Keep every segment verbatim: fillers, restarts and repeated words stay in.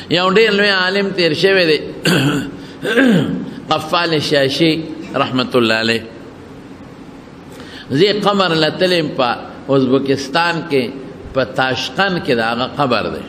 یو ډېر لوی عالم تیر شوی دی قفال شاشي رحمت الله علیه. زی قبر لتلم په ازبکستان کې په تاشقند کې د هغه قبر دی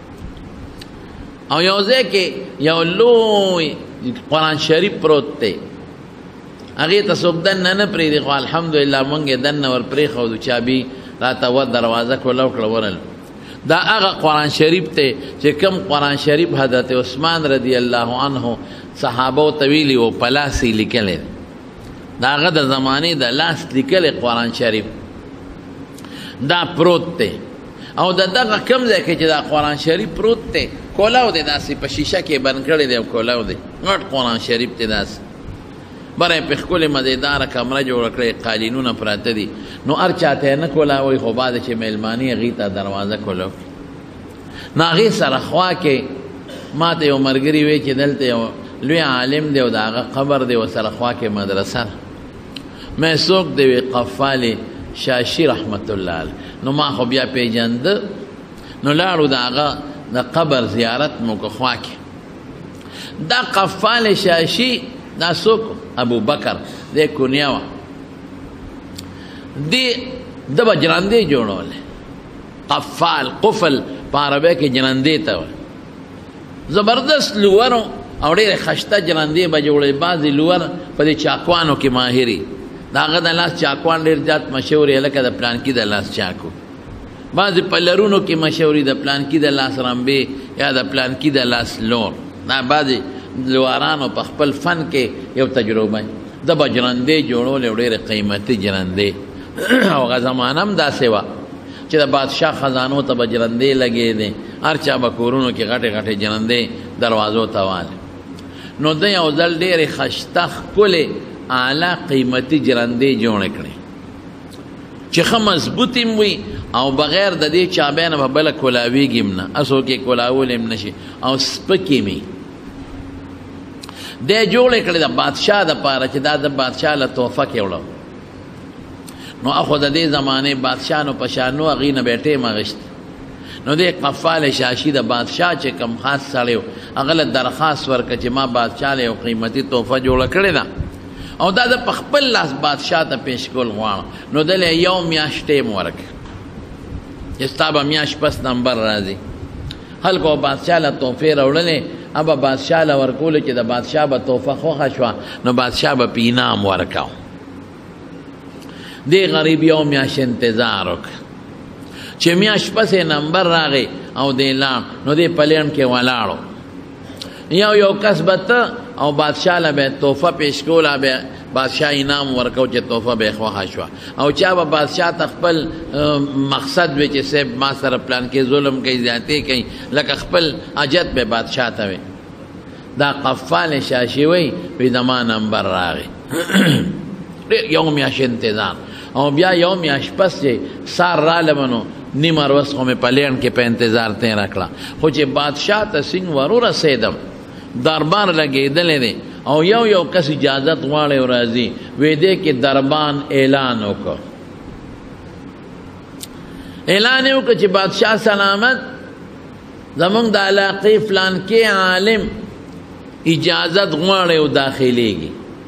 او یو ځای کې یو لوی قرآن شریف پروت دی. هغې ته څوک دننه نه پرېږدي خو الحمدلله مونږ یې دننه ور پرېښودو چابي راته و دروازه کوله وکړه ورل. دا هغه قرآن شریف دی چې کوم قرآن شریف حضرت عثمان رضی الله عنه صحابو ته ویلي و په لاس یې لیکلی دی. د هغه د زمانې د لاس لیکلی قرآن شریف دا پروت دی او د دغه کوم ځای کې چې دا قرآن شریف پروت دی کولاو دی داسې په شیشه کې بند کړی دی او کولاو دی غټ قرآن شریف دی داسې بره یې په ښکلې مزېداره کمره جوړه کړې قالینونه پراته دي نو هر چاته یې نه کولاوئ خو بعد چې مهلماني هغې ته دروازه کولاو نو هغې سره خوا کې ما ته یو ملګري وی چې دلته یو لوی عالم دی او د هغه قبر دی ورسره خوا کې مدرسه مې څوک دی وی قفال شاشي رحمت الله علیه. نو ما خو بیا پیژنده نو لاړو د هغه د قبر زیارت مو که خوا کې. دا قفال شاشي دا څوک ابو بکر دی کنیه وه دی ده به جرندې جوړولې قفال قفل په عربۍ کې جرندې ته وایي. زبردست لور او ډېرې خشته جرندې به جوړوي. بعضې لور په دې چاکوانو کې ماهري د هغه د لاس چاکوان ډېر زیات مشهور یې لکه د پلانکي د لاس چاکو. بعضې په لرونو کې مشهوري د پلانکي د لاس رمبې یا د پلانکي د لاس لور. دا بعضې لوارانو په خپل فن کې یو تجربه د به جرندې جوړولې او ډېرې قیمتي جرندې او هغه زمانه هم داسې وه چې د بادشاه خزانو ته به جرندې لګېدې هر چا به کورونو کې غټې غټې جرندې دروازو ته والې. نو ده یو ځل ډېرې خشته ښکلې اعلی قیمتي جرندې جوړې کړې چې ښه مضبوط هم وي او بغیر د دې چابۍ نه به بله کولاویږي هم نه اسو کې کولاولی هم نه شي او سپکې مي دی جوړې کړې د بادشاه دپاره چې دا د بادشاه له تحفه کې وړه. نو اخو د دې زمانې بادشاه نو په شانو هغې نه به یې ټیم اخیستی. نو دی قفال شاشي د بادشاه چې کم خاص سړی و هغه له درخواست ورکړه چې ما بادشاه له یو قیمتي تحفه جوړه کړې ده او دا د په خپل لاس بادشاه ته پیش کول غواړم. نو دله یو میاشت ټیم ورکړه چې ستا به میاشت پس نمبر راځي. خلکو بادشاه له تحفې راوړلې ابا بادشاه له ورکولو چې د بادشاه به تحفه خوښه شوه نو بادشاه به په انعام ورکاو. دی غریب یو میاشت انتظار وکړه چې میاشت پسې نمبر راغی او دی لاړ نو دی پلین کې ولاړو. یو یو کس به ته او بادشاه له به تحفه پیش کوله به بادشاه انعام ورکو چې تحفه به یې خوښه شوه او چا به بادشاه ته خپل مقصد وی چې صاحب ما سره پلان کې ظلم کوي زیاتې کوي لکه خپل حاجت به بادشاه ته وی. دا قفال شاشي وی وی زما نمبر راغی یو میاشت انتظار او بیا یو میاشت پس چې سار رالمه نو نیمه ورځ خو مې په لینډ کې په انتظار تېره کړه خو چې بادشاه ته سینګ ور ورسېدم دربار لګېدلی دی او یو یو کس اجازت غواړي او راځي وی دی کې دربان اعلان وکړ اعلان یې وکړ چې بادشاه سلامت زمونږ د علاقې فلانکې عالم اجازت غواړي او داخلیږي.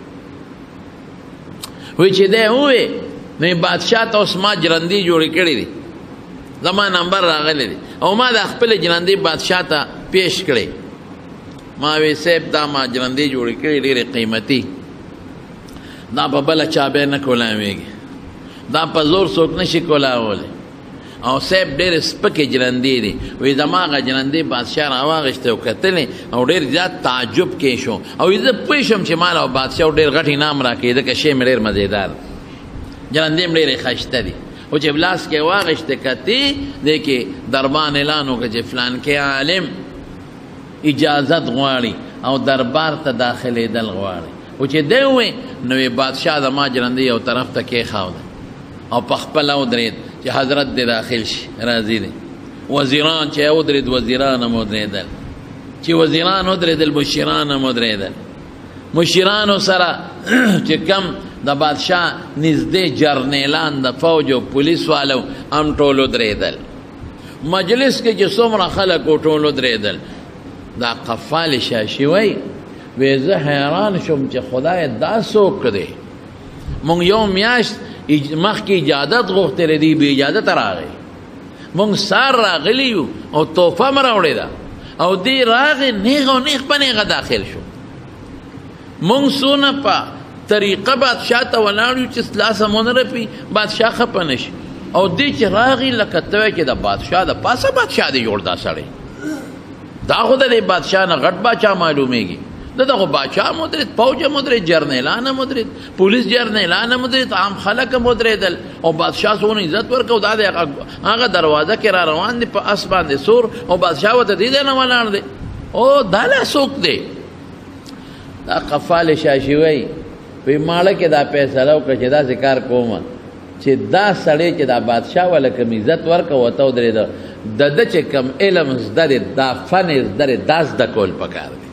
وی چې دی ووی نو بادشاه ته اوس ما جرندې جوړې کړې دي زما نمبر راغلی دی او ما د خپلې جرندې بادشاه ته پیش کړې. ما وی صاحب دا ما جرندې جوړې کړې ډېرې قیمتي دا په بله چابۍ نه کولاویږي دا په زور څوک نشي کولاولی او صاحب ډېرې سپکې جرندې دي. وی زما هغه جرندې بادشاه راواغېستې او کتلې او ډېر زیات تعجب کې شو او زه پوه شوم چې مال او بادشاه ډېر غټ انعام راکوي ځکه شی مې ډېر مزېدار جرندې مې ډېرې ښایسته دي. او چې لاس کې واغېستې کتې دی کې دربان اعلان وکړه چې فلانکې عالم اجازت غواړي او دربار ته داخلېدل غواړي. او چې دی ووی نو یې بادشاه زما جرندې یو طرف ته کېښوده او په خپله ودرېد چې حضرت دې داخل شي راځي دی. وزیران چې ودرېد وزیران هم ودرېدل چې وزیران ودرېدل مشیران هم ودرېدل. مشیرانو سره چې کم د بادشاه نږدې جرنیلان د فوج او پولیس والو هم ټول ودرېدل. مجلس کې چې څومره خلک و ټول ودرېدل دا قفال شاشي وای وې زه حیران شوم چې خدای دا څوک دی مونږ یو میاشت مخکې اجازت غوښتلی دی بې اجازت راغی مونږ سار راغلی یو او تحفه م راوړې ده او دی راغی نیغ او نیغ په نیغه داخل شو مونږ څونه په طریقه بادشاه ته ولاړ یو چې لاسه مو نه رپي بادشاه خفه نه شي او دی چې راغی لکه ته وایې چې د بادشاه د پاسه بادشاه دی جوړ دا سړی دا خو د دې بادشاه نه غټ بادشاه معلومیږي د دغه بادشاه مدرید پوجه مدرید جرنیلانه مدرید پولیس جرنیلانه مدرید عام خلک مدریدل او بادشاه څونه عزت ورکو دا هغه دروازه کې را روان دی په اس باندې سور او بادشاه ورته دی نه ولاړ دی او دا لا څوک دی دا قفال شاشي وایي وی ماړه کې دا فیصله وکړه چې داسې کار کومه چې دا سړی چې دا بادشاه وله کوم عزت ورکه ورته ودرېده د ده چې کوم علم زده دی دا فن یې زده دی دا زده کول پکار دی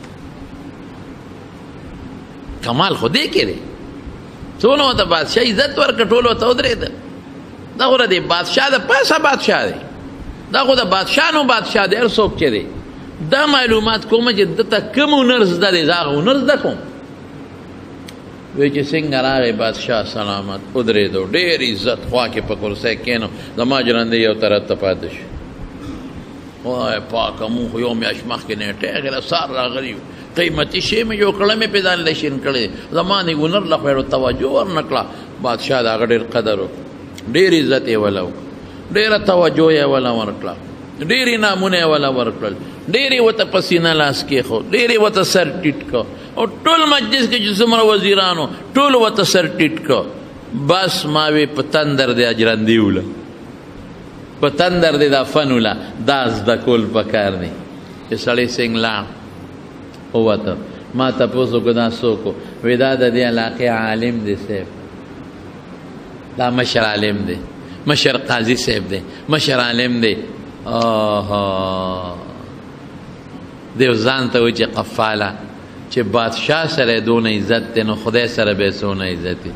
کمال خو دې کې دی څونه ورته بادشاه عزت ورکړه ټول ورته ودرېده دا خو د بادشاه د پاسه بادشاه دی دا خو د بادشاه نو بادشاه دی هر څوک چې دی دا معلومات کومه چې ده ته کوم هنر زده دی زه هغه هنر زده کوم وی چې څنګه راغی بادشاه سلامت ودرېدو ډېر عزت خوا کې په کرسی کښېنو زما ژرندې یو طرف ته پاتې شو وای پاکه مونږ خو یو میاشت مخکې نیټه غېره سار راغلي یو قیمتي شی مې جوړ کړی مې پې ځان له شین کړی زما د هنر له خو توجه ورنه کړه بادشاه د هغه ډېر قدر وکړ ډېر عزت یې وله وکړه ډېره توجه یې وله ورکړه ډېرې نامونه یې وله ورکړل ډېرې ورته په سینه لاس کېښود ډېرې ورته سر ټیټ کړ او ټول مجلس کې چې څومره وزیرانو ټول ورته سر ټیټ کړ بس ما وی په تندر دی اجرندي وله په تندر دی دا فن وله دا زده کول پکار دی چې سړی څنګه لاړ ووته ما تپوس وکړو دا څوک و وی دا د دې علاقې عالم دی صاحب دا مشر عالم دی مشر قاضي صاحب دی مشر عالم دی آها دیو ځان ته وایي چې قفاله چې بادشاه سره دونه عزت دی نو خدای سره به څونه عزت دی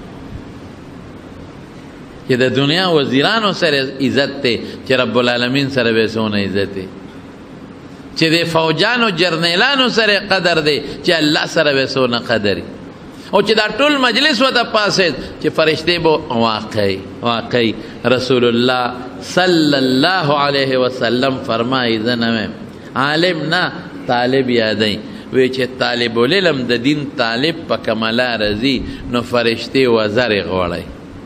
چې د دنیا وزیرانو سره عزت دی چې رب العالمین سره به څونه عزت دی چې د فوجانو جرنیلانو سره قدر دی چې الله سره به څونه قدر او چې دا ټول مجلس ورته پاسېد چې فرشتې به واقعي واقعي رسول الله صلی الله علیه وسلم فرمایي زه نه عالم نه طالب یادی وی چې طالب العلم د دین طالب په کملا رضی نو فرشتې وزر غوړی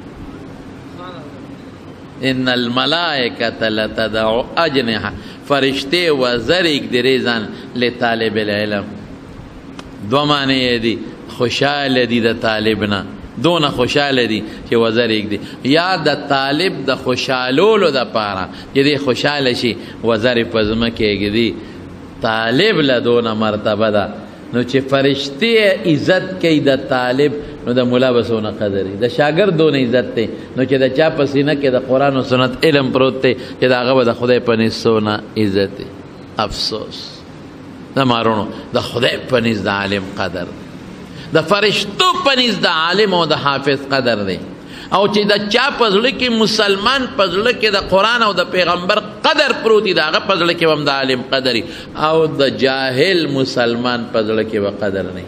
ان الملائکه لتدع اجنحه فرشتې وزر اګدرې ځان لطالب العلم دو معنی دی خوشحال دی د طالب نه دونه خوشحال دی چې وزر اګدي یا د طالب د خوشحالولو د پاره چې دی خوشحال شي وزر په ځمکه اګدي طالب له دونه مرتبه ده نو چې فرشتې عزت کوي د طالب نو د مولا به څونه قدر وي د شاګرد دونه عزت دی نو چې د چا په سینه کې د قرآن و سنت علم پروت دی چې د هغه به د خدای په نزد څونه عزت دی افسوس د مارونو د خدای په نزد د عالم قدر دی د فرشتو په نزد د عالم او د حافظ قدر دی او چې د چا په زړه کې مسلمان په زړه کې د قرآن او د پیغمبر قدر پروت دی د هغه په زړه کې هم د عالم قدر وي او د جاهل مسلمان په زړه کې به قدر نه وي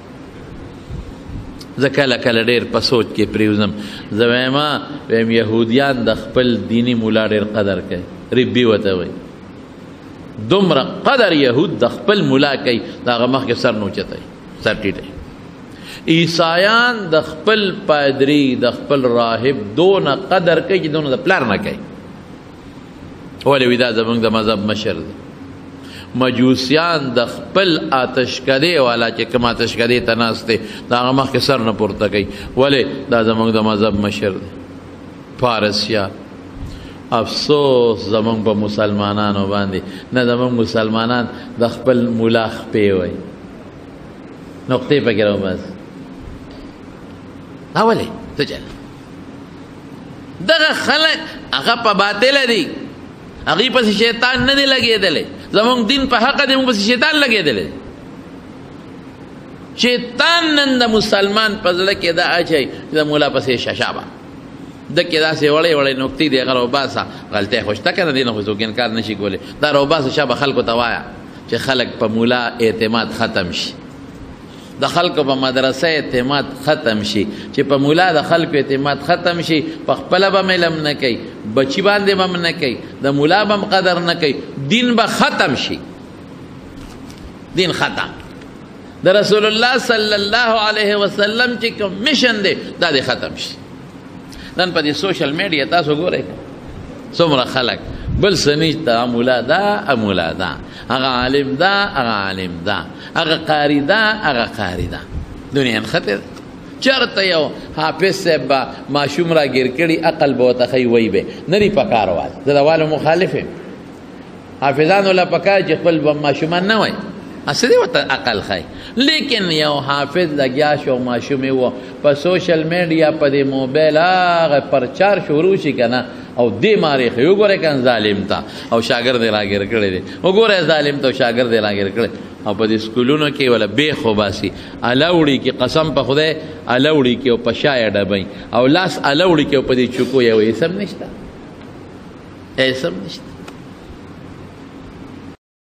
زه کله کله ډېر په سوچ کې پرېوځم زه وایم وایم یهودیان د خپل دیني مولا ډېر قدر کوي ربي ورته وایي دومره قدر یهود د خپل مولا کوي د هغه مخکې سر نه اوچتوي سر ټیټوي عیسایان د خپل پادری د خپل راهب دونه قدر کوي چې دونه د پلار نه کوي ولې وي دا زموږ د مذهب مشر دی مجوسیان د خپل آتشکدې والا چې کوم آتشکدې ته ناست دی د هغه مخکې سر نه پورته کوي ولې دا زموږ د مذهب مشر دی فارسیان افسوس زموږ په مسلمانانو باندې نه زموږ مسلمانان د خپل مولا خپې وایي نقطې پکې راوباسي اولی تجل دغه خلق هغه په باطل دي هغه پس شیطان نه دی لګېدلی زموږ دین په حق دی موږ پس شیطان لګېدلی شیطان نن د مسلمان په زړه کې دا اچوي چې د مولا پسې شاشابه دکې داسې وړې وړې نقطې دی هغه راوباسه غلطۍ خو شته که نه دی نه خو څوک انکار نشي کولی دا راوباسه شابه خلکو ته وایه چې خلک په مولا اعتماد ختم شي، د خلکو په مدرسه اعتماد ختم شي، چې په مولا د خلکو اعتماد ختم شي، په خپله به علم نه کوي، بچي باندې به هم نه کوي، د مولا به هم قدر نه کوي، دین به ختم شي، دین ختم. د رسول الله صلی الله علیه وسلم چې کوم میشن دی دا دې ختم شي. نن په دې سوشل میډیا تاسو ګورئ څومره خلک بل څه نشته، مولا دا مولا دا، هغه عالم دا هغه عالم دا، هغه قاری دا هغه قاری دا. دنیا نښتې ده. چېرته یو حافظ صاحب به ماشوم را ګیر کړي عقل به ورته ښیي وایي به نه دي پکار وال. زه د والو مخالف یم. حافظانو له پکار چې خپل ماشومان نه وایي، هسې دی ورته عقل ښایي. لیکن یو حافظ لګیا شو ماشوم یې و په سوشل میډیا په دې موبایل هغه پرچار شروع شي که نه او دې مارې ښایي. وګورئ که ظالم ته او شاګرد یې راګیر کړی دی، وګورئ ظالم ته او شاګرد یې راګیر کړی، او په دې سکولونو کې ولا بیخ وباسي، اله وړي کې قسم په خدای اله وړي کې او په شا یې ډبوي او لاس اله وړي کې او په دې چوکو یې وایي. اسم نشته، اسم نشته.